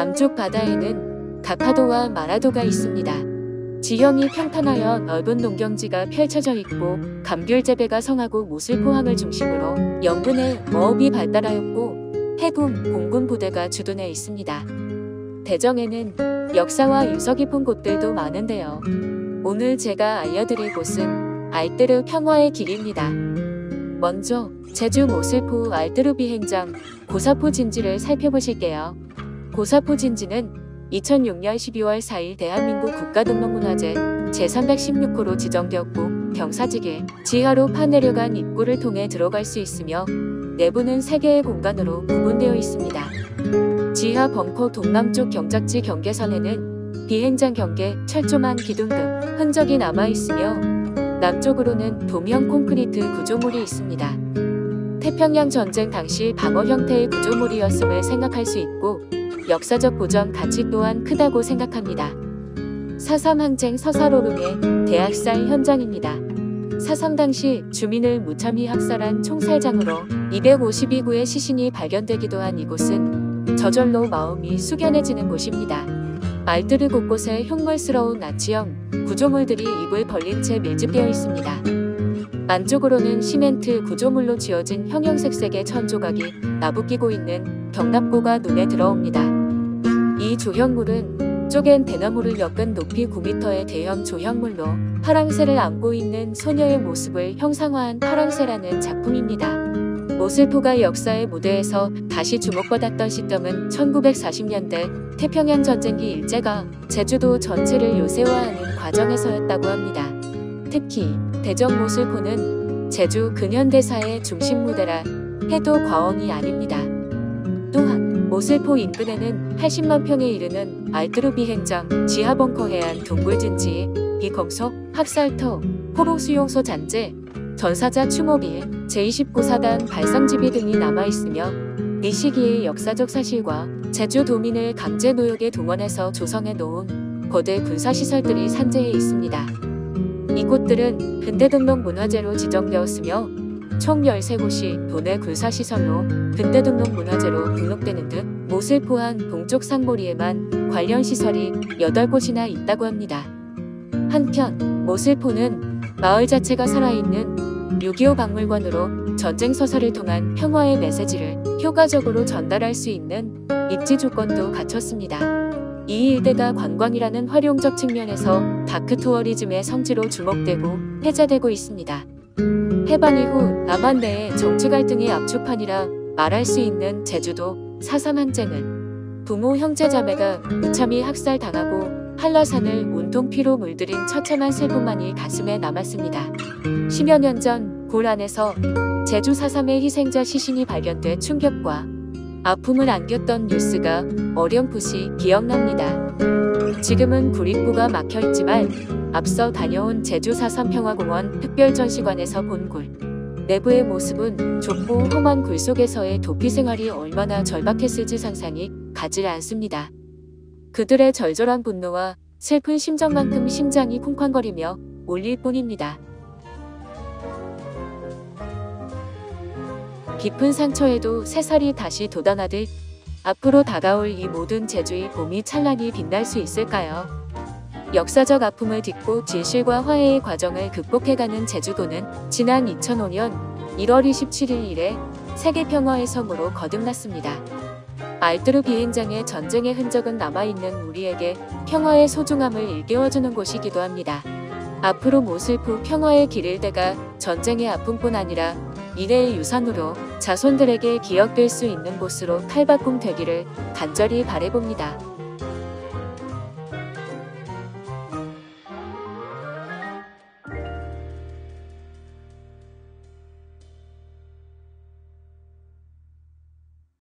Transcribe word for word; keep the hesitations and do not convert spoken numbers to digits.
남쪽 바다에는 가파도와 마라도가 있습니다. 지형이 평탄하여 넓은 농경지가 펼쳐져 있고 감귤 재배가 성하고 모슬포항을 중심으로 영군의 어업이 발달하였고 해군, 공군 부대가 주둔해 있습니다. 대정에는 역사와 유서 깊은 곳들도 많은데요. 오늘 제가 알려드릴 곳은 알뜨르 평화의 길입니다. 먼저 제주 모슬포 알뜨르 비행장 고사포 진지를 살펴보실게요. 고사포 진지는 이천육년 십이월 사일 대한민국 국가등록문화재 제삼백십육 호로 지정되었고 경사지길 지하로 파내려간 입구를 통해 들어갈 수 있으며 내부는 세 개의 공간으로 구분되어 있습니다. 지하 벙커 동남쪽 경작지 경계선에는 비행장 경계, 철조망 기둥 등 흔적이 남아있으며 남쪽으로는 도면 콘크리트 구조물이 있습니다. 태평양 전쟁 당시 방어 형태의 구조물이었음을 생각할 수 있고 역사적 보전 가치 또한 크다고 생각합니다. 사삼 항쟁 서사로름의 대학살 현장입니다. 사삼 당시 주민을 무참히 학살한 총살장으로 이백오십이 구의 시신이 발견되기도 한 이곳은 저절로 마음이 숙연해지는 곳입니다. 알뜨르 곳곳에 흉물스러운 나치형 구조물들이 입을 벌린 채 밀집되어 있습니다. 안쪽으로는 시멘트 구조물로 지어진 형형색색의 천조각이 나부끼고 있는 경납고가 눈에 들어옵니다. 이 조형물은 쪼갠 대나무를 엮은 높이 구 미터의 대형 조형물로 파랑새를 안고 있는 소녀의 모습을 형상화한 파랑새라는 작품입니다. 모슬포가 역사의 무대에서 다시 주목받았던 시점은 천구백사십 년대 태평양 전쟁기 일제가 제주도 전체를 요새화하는 과정에서였다고 합니다. 특히 대전 모슬포는 제주 근현대사의 중심 무대라 해도 과언이 아닙니다. 또한 모슬포 인근에는 팔십만 평에 이르는 알뜨르 비행장, 지하벙커 해안 동굴진지, 비검석, 학살터, 포로 수용소 잔재, 전사자 추모빌, 제이십구 사단 발상지비 등이 남아있으며 이 시기의 역사적 사실과 제주 도민을 강제 노역에 동원해서 조성해 놓은 거대 군사시설들이 산재해 있습니다. 이곳들은 근대등록 문화재로 지정되었으며 총 열세 곳이 도내 군사시설로 근대등록 문화재로 등록되는 듯 모슬포항 동쪽 상고리에만 관련 시설이 여덟 곳이나 있다고 합니다. 한편 모슬포는 마을 자체가 살아있는 육이오 박물관으로 전쟁 서사를 통한 평화의 메시지를 효과적으로 전달할 수 있는 입지 조건도 갖췄습니다. 이 일대가 관광이라는 활용적 측면에서 다크투어리즘의 성지로 주목되고 회자되고 있습니다. 해방 이후 남한 내의 정치 갈등의 압축판이라 말할 수 있는 제주도 사삼 항쟁은 부모 형제 자매가 무참히 학살당하고 한라산을 온통 피로 물들인 처참한 슬픔만이 가슴에 남았습니다. 십여 년 전 굴 안에서 제주 사삼의 희생자 시신이 발견돼 충격과 아픔을 안겼던 뉴스가 어렴풋이 기억납니다. 지금은 굴 입구가 막혀있지만 앞서 다녀온 제주 사삼 평화공원 특별전시관에서 본 굴 내부의 모습은 좁고 험한 굴 속에서의 도피 생활이 얼마나 절박했을지 상상이 가질 않습니다. 그들의 절절한 분노와 슬픈 심정만큼 심장이 쿵쾅거리며 울릴 뿐입니다. 깊은 상처에도 새살이 다시 돋아나듯 앞으로 다가올 이 모든 제주의 봄이 찬란히 빛날 수 있을까요? 역사적 아픔을 딛고 진실과 화해의 과정을 극복해가는 제주도는 지난 이천오 년 일월 이십칠일 이래 세계 평화의 성으로 거듭났습니다. 알뜨르 비행장의 전쟁의 흔적은 남아있는 우리에게 평화의 소중함을 일깨워주는 곳이기도 합니다. 앞으로 모슬포 평화의 길일대가 전쟁의 아픔뿐 아니라 미래의 유산으로 자손들에게 기억될 수 있는 곳으로 탈바꿈 되기를 간절히 바라봅니다.